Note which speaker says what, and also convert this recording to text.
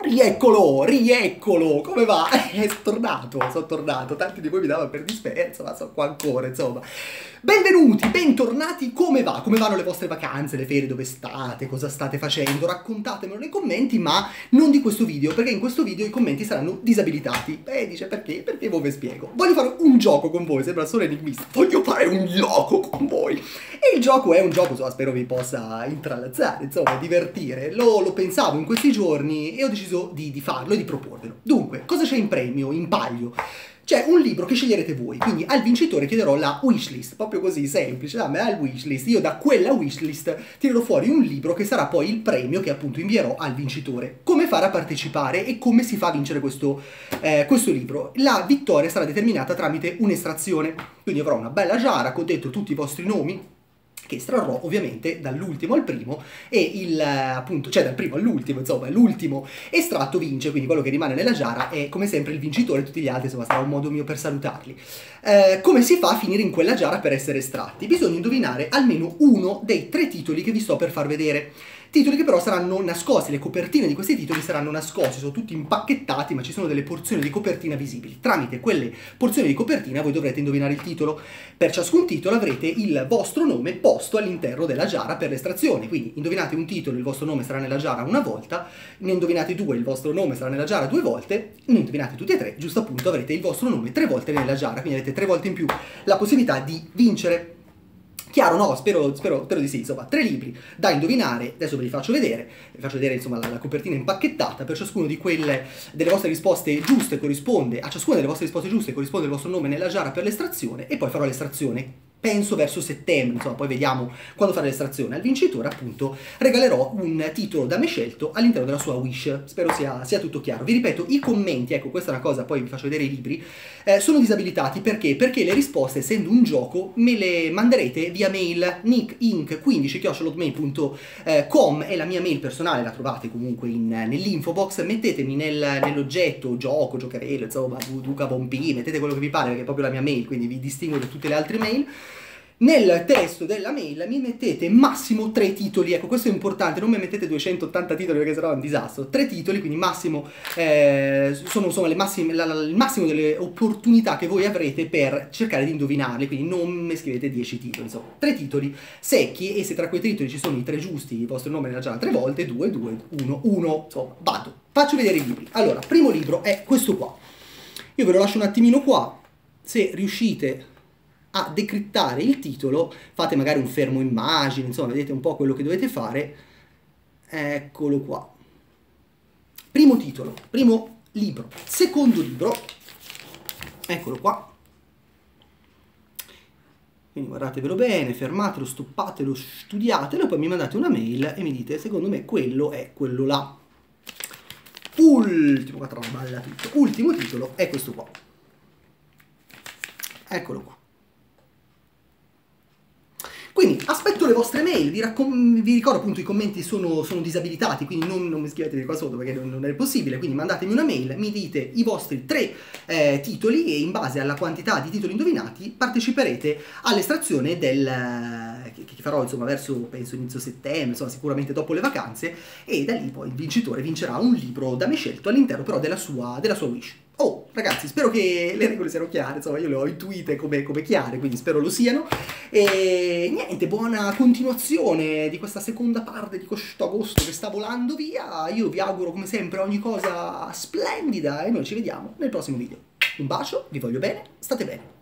Speaker 1: Rieccolo, rieccolo, come va? Sono tornato, tanti di voi mi davano per disperso, ma sono qua ancora, insomma. Benvenuti, bentornati, come va? Come vanno le vostre vacanze, le ferie, dove state, cosa state facendo? Raccontatemelo nei commenti, ma non di questo video, perché in questo video i commenti saranno disabilitati. Dice perché? Perché voi vi spiego. Voglio fare un gioco con voi, sembra solo enigmista. Voglio fare un gioco con voi. E il gioco è un gioco, insomma, spero vi possa intralciare, insomma, divertire. Lo pensavo in questi giorni e ho deciso di farlo e di proporvelo. Dunque, cosa c'è in premio, in palio? C'è un libro che sceglierete voi, quindi al vincitore chiederò la wishlist, proprio così, semplice, dammi la wishlist, io da quella wishlist tirerò fuori un libro che sarà poi il premio che appunto invierò al vincitore. Come fare a partecipare e come si fa a vincere questo libro? La vittoria sarà determinata tramite un'estrazione, quindi avrò una bella giara con dentro tutti i vostri nomi, che estrarrò ovviamente dall'ultimo al primo e appunto, cioè dal primo all'ultimo, insomma, l'ultimo estratto vince, quindi quello che rimane nella giara è come sempre il vincitore, tutti gli altri, insomma, sarà un modo mio per salutarli. Come si fa a finire in quella giara per essere estratti? Bisogna indovinare almeno uno dei 3 titoli che vi sto per far vedere. Titoli che però saranno nascosti, le copertine di questi titoli saranno nascosti, sono tutti impacchettati, ma ci sono delle porzioni di copertina visibili. Tramite quelle porzioni di copertina voi dovrete indovinare il titolo. Per ciascun titolo avrete il vostro nome posto all'interno della giara per l'estrazione, quindi indovinate un titolo, il vostro nome sarà nella giara una volta, ne indovinate 2, il vostro nome sarà nella giara 2 volte, ne indovinate tutti e 3, giusto appunto avrete il vostro nome 3 volte nella giara, quindi avete 3 volte in più la possibilità di vincere. Chiaro, no? Spero di sì, insomma, 3 libri da indovinare, adesso ve li faccio vedere insomma la copertina impacchettata, per ciascuno di quelle delle vostre risposte giuste corrisponde, a ciascuna delle vostre risposte giuste corrisponde il vostro nome nella giara per l'estrazione e poi farò l'estrazione, penso verso settembre, insomma, poi vediamo quando fare l'estrazione. Al vincitore appunto regalerò un titolo da me scelto all'interno della sua wish, spero sia tutto chiaro. Vi ripeto, i commenti, ecco questa è una cosa, poi vi faccio vedere i libri, sono disabilitati perché? Perché le risposte, essendo un gioco, me le manderete via mail nickinc15@hotmail.com è la mia mail personale, la trovate comunque nell'info box, mettetemi nell'oggetto gioco, giocherello, insomma, Duca Bompi, mettete quello che vi pare perché è proprio la mia mail, quindi vi distingo da tutte le altre mail. Nel testo della mail mi mettete massimo 3 titoli, ecco questo è importante, non mi mettete 280 titoli perché sennò è un disastro, 3 titoli, quindi massimo, sono insomma il massimo delle opportunità che voi avrete per cercare di indovinarli, quindi non mi scrivete 10 titoli, insomma 3 titoli secchi e se tra quei 3 titoli ci sono i 3 giusti, il vostro nome nella giara 3 volte, 2, 2, 1, 1, insomma vado, faccio vedere i libri. Allora, primo libro è questo qua, io ve lo lascio un attimino qua, se riuscite a decrittare il titolo, fate magari un fermo immagine, insomma, vedete un po' quello che dovete fare. Eccolo qua. Primo titolo, primo libro. Secondo libro, eccolo qua. Quindi guardatevelo bene, fermatelo, stoppatelo, studiatelo, e poi mi mandate una mail e mi dite, secondo me quello è quello là. Ultimo titolo è questo qua. Eccolo qua. Quindi aspetto le vostre mail, vi ricordo appunto i commenti sono disabilitati, quindi non mi scrivete qua sotto perché non è possibile, quindi mandatemi una mail, mi dite i vostri 3 titoli e in base alla quantità di titoli indovinati parteciperete all'estrazione che farò insomma verso, penso inizio settembre, insomma sicuramente dopo le vacanze, e da lì poi il vincitore vincerà un libro da me scelto all'interno però della sua wish. Oh, ragazzi, spero che le regole siano chiare, insomma, io le ho intuite come chiare, quindi spero lo siano. E niente, buona continuazione di questa seconda parte di questo agosto che sta volando via. Io vi auguro, come sempre, ogni cosa splendida e noi ci vediamo nel prossimo video. Un bacio, vi voglio bene, state bene.